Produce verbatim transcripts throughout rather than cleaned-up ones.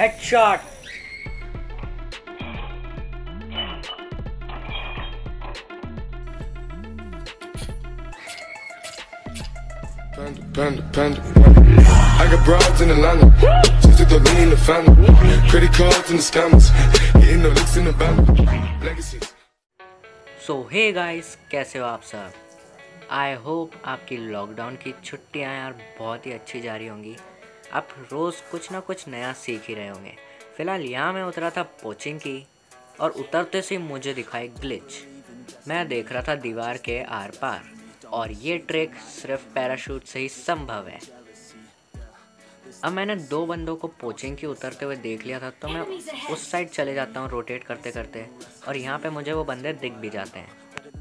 Headshot. Panda, panda, panda, panda. I got broads in Atlanta, just to throw me in the family. Credit cards and the scammers, getting no licks in the band. Legacies. So hey guys, कैसे हो आप सब? I hope आपकी lockdown की छुट्टियां यार बहुत ही अच्छी जा रही होंगी। आप रोज़ कुछ ना कुछ नया सीख ही रहे होंगे। फ़िलहाल यहाँ मैं उतरा था पोचिंग की, और उतरते से मुझे दिखा एक ग्लिच। मैं देख रहा था दीवार के आर पार, और ये ट्रिक सिर्फ पैराशूट से ही संभव है। अब मैंने दो बंदों को पोचिंग की उतरते हुए देख लिया था, तो मैं उस साइड चले जाता हूँ रोटेट करते करते, और यहाँ पे मुझे वो बंदे दिख भी जाते हैं।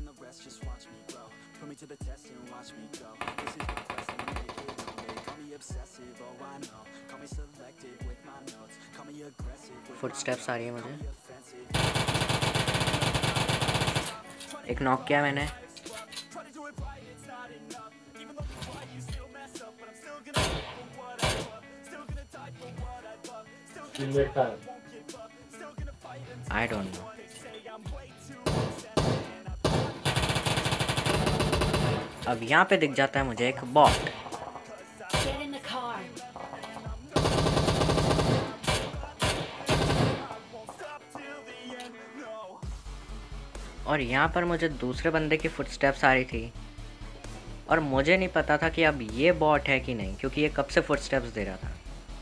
फुटस्टेप्स आ रही है मुझे। एक नॉक किया मैंने। I don't know. अब यहाँ पे दिख जाता है मुझे एक बॉट। और यहाँ पर मुझे दूसरे बंदे की फुटस्टेप्स आ रही थी, और मुझे नहीं पता था कि अब ये बॉट है कि नहीं, क्योंकि ये कब से फुटस्टेप्स दे रहा था।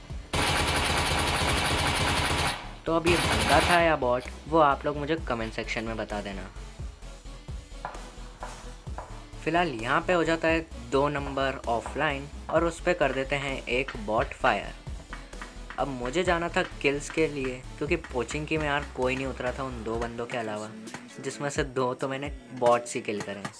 तो अब ये बंदा था या बॉट, वो आप लोग मुझे कमेंट सेक्शन में बता देना। फिलहाल यहाँ पे हो जाता है दो नंबर ऑफलाइन, और उस पर कर देते हैं एक बॉट फायर। अब मुझे जाना था किल्स के लिए, क्योंकि पोचिंग की में यार कोई नहीं उतरा था उन दो बंदों के अलावा, जिसमें से दो तो मैंने बॉट्स ही किल करे।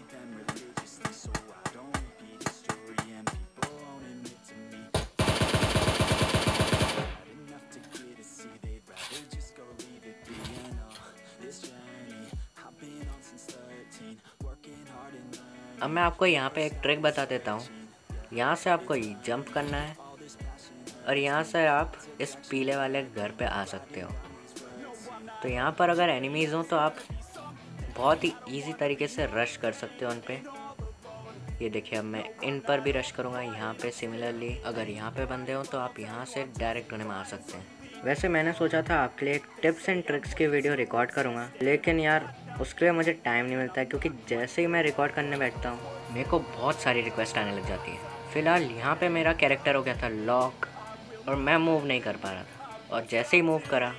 अब मैं आपको यहाँ पे एक ट्रिक बता देता हूँ। यहाँ से आपको जंप करना है, और यहाँ से आप इस पीले वाले घर पे आ सकते हो। तो यहाँ पर अगर एनिमीज़ हो तो आप बहुत ही इजी तरीके से रश कर सकते हो उन पे। ये देखिए, अब मैं इन पर भी रश करूँगा। यहाँ पे सिमिलरली अगर यहाँ पे बंदे हो तो आप यहाँ से डायरेक्ट उन्हें मार सकते हैं। वैसे मैंने सोचा था आपके लिए एक टिप्स एंड ट्रिक्स की वीडियो रिकॉर्ड करूँगा, लेकिन यार उसके लिए मुझे टाइम नहीं मिलता है, क्योंकि जैसे ही मैं रिकॉर्ड करने बैठता हूँ मेरे को बहुत सारी रिक्वेस्ट आने लग जाती है। फ़िलहाल यहाँ पे मेरा कैरेक्टर हो गया था लॉक, और मैं मूव नहीं कर पा रहा था, और जैसे ही मूव करा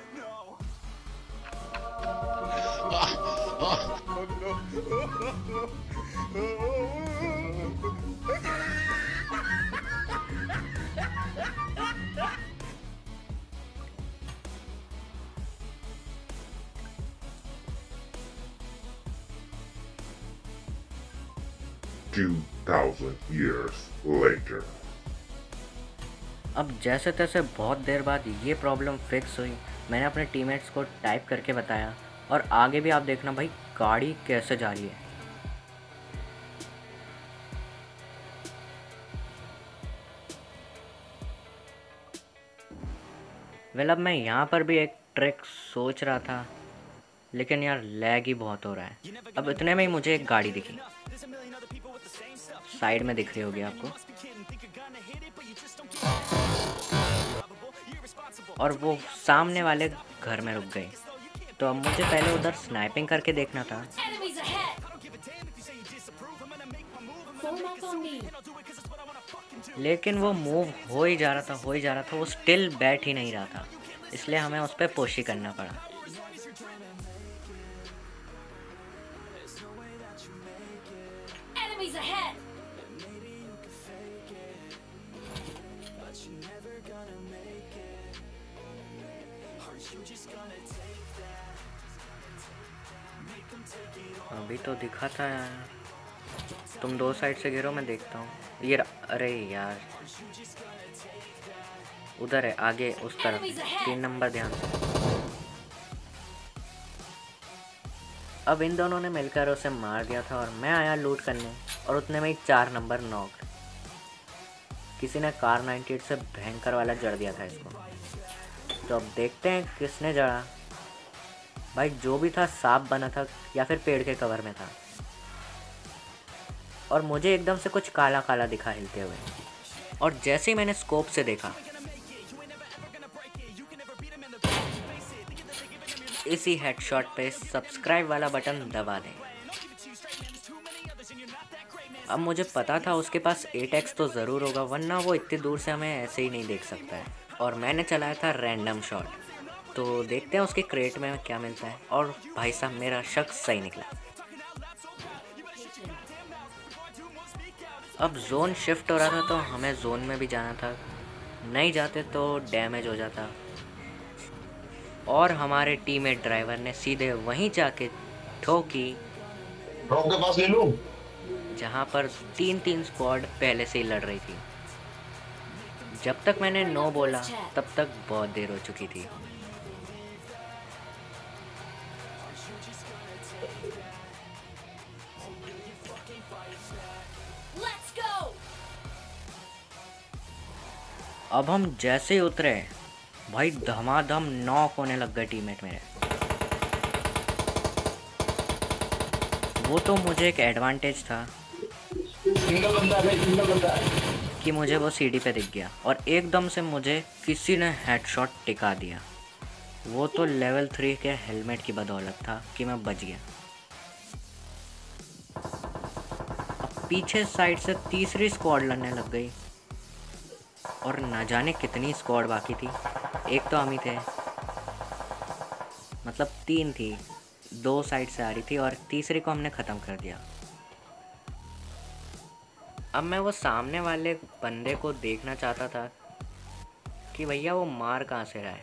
Two thousand years later. अब जैसे तैसे बहुत देर बाद ये प्रॉब्लम फिक्स हुई। मैंने अपने टीममेट्स को टाइप करके बताया, और आगे भी आप देखना भाई गाड़ी कैसे जा रही है। वेल, अब मैं यहाँ पर भी एक ट्रिक सोच रहा था, लेकिन यार लैग ही बहुत हो रहा है। अब इतने में ही मुझे एक गाड़ी दिखी, साइड में दिख रही होगी आपको, और वो सामने वाले घर में रुक गई। तो अब मुझे पहले उधर स्नाइपिंग करके देखना था, लेकिन वो मूव हो ही जा रहा था हो ही जा रहा था वो स्टिल बैठ ही नहीं रहा था, इसलिए हमें उस पर पुश ही करना पड़ा। अभी तो दिखा था यार, तुम दो साइड से गिरो, मैं देखता हूँ। ये अरे यार, उधर है आगे उस तरफ, तीन नंबर ध्यान से। अब इन दोनों ने मिलकर उसे मार दिया था, और मैं आया लूट करने, और उतने में ही चार नंबर नॉक। किसी ने कार नाइंटी एट से भयंकर वाला जड़ दिया था इसको। तो अब देखते हैं किसने जड़ा। भाई जो भी था सांप बना था या फिर पेड़ के कवर में था, और मुझे एकदम से कुछ काला काला दिखा हिलते हुए, और जैसे ही मैंने स्कोप से देखा, इसी हेडशॉट पे सब्सक्राइब वाला बटन दबा दें। अब मुझे पता था उसके पास एट एक्स तो ज़रूर होगा, वरना वो इतनी दूर से हमें ऐसे ही नहीं देख सकता है। और मैंने चलाया था रैंडम शॉट, तो देखते हैं उसके क्रेट में क्या मिलता है। और भाई साहब मेरा शक सही निकला। अब जोन शिफ्ट हो रहा था तो हमें जोन में भी जाना था, नहीं जाते तो डैमेज हो जाता। और हमारे टीममेट ड्राइवर ने सीधे वहीं जाके ठोकी ड्रॉप के पास ले लूं, जहाँ पर तीन तीन स्क्वाड पहले से ही लड़ रही थी। जब तक मैंने नो बोला तब तक बहुत देर हो चुकी थी। अब हम जैसे ही उतरे, भाई धमाधम नॉक होने लग गए टीममेट मेरे। वो तो मुझे एक एडवांटेज था सिंगल बंदा है भाई, सिंगल बंदा है कि मुझे वो सीढ़ी पे दिख गया और एकदम से मुझे किसी ने हेडशॉट टिका दिया। वो तो लेवल थ्री के हेलमेट की बदौलत था कि मैं बच गया। अब पीछे साइड से तीसरी स्क्वाड लड़ने लग गई, और न जाने कितनी स्क्वाड बाकी थी। एक तो हम ही थे, मतलब तीन थी, दो साइड से आ रही थी और तीसरी को हमने ख़त्म कर दिया। अब मैं वो सामने वाले बंदे को देखना चाहता था कि भैया वो मार कहाँ से रहा है।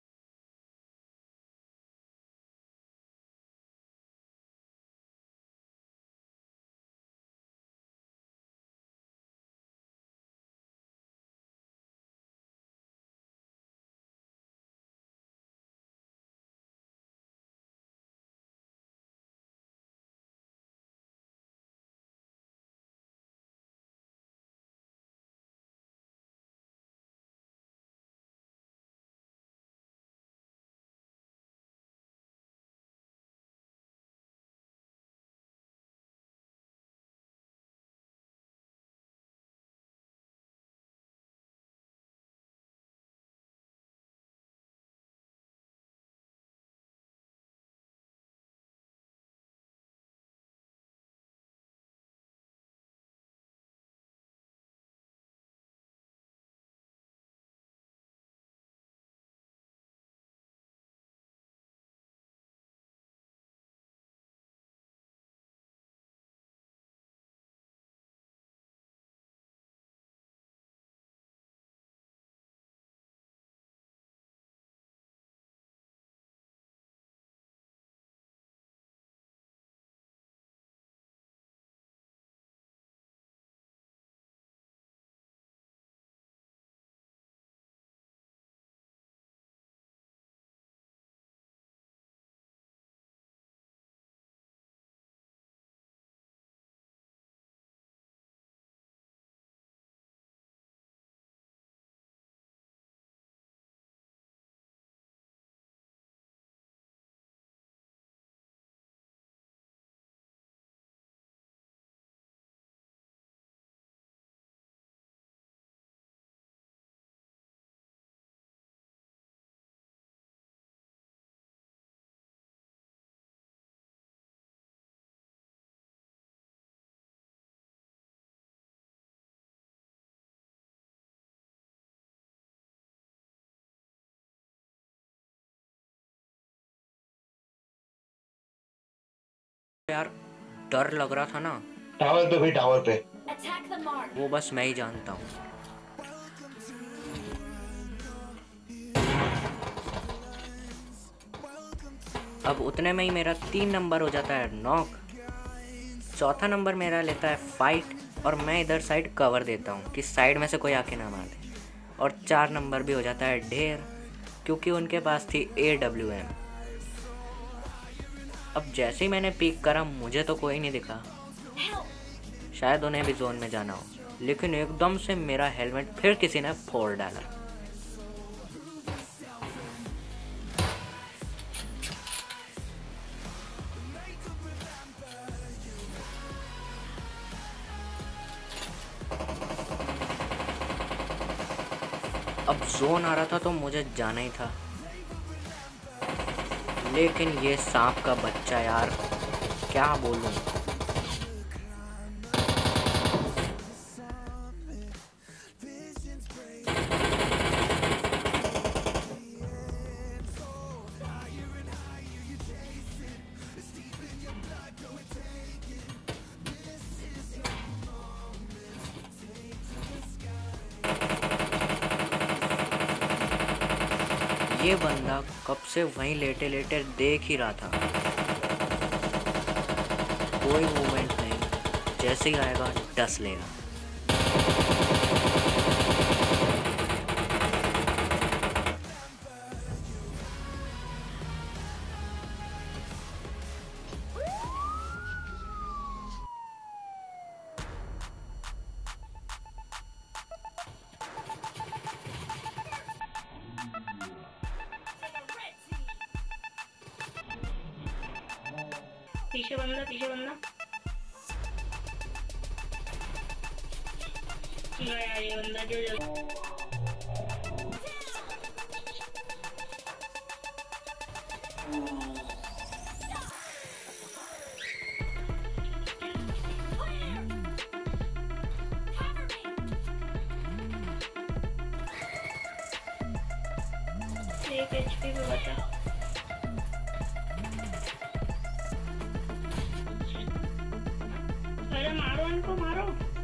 यार डर लग रहा था ना, टावर पे भाई, टावर पे वो बस मैं ही जानता हूँ। अब उतने में ही मेरा तीन नंबर हो जाता है नॉक, चौथा नंबर मेरा लेता है फाइट, और मैं इधर साइड कवर देता हूँ कि साइड में से कोई आके ना मार दे, और चार नंबर भी हो जाता है ढेर, क्योंकि उनके पास थी ए डब्ल्यू एम। अब जैसे ही मैंने पीक करा मुझे तो कोई नहीं दिखा, शायद उन्हें भी जोन में जाना हो, लेकिन एकदम से मेरा हेलमेट फिर किसी ने फोड़ डाला। अब जोन आ रहा था तो मुझे जाना ही था, लेकिन ये सांप का बच्चा यार, क्या बोलूं। ये बंदा कब से वहीं लेटे लेटे देख ही रहा था, कोई मूवमेंट नहीं, जैसे ही आएगा डस लेगा। पीछे बंदा, पीछे बंदा। यार ये बंदा जो एक एचपी पे बचा। अरे मारो इनको, मारो।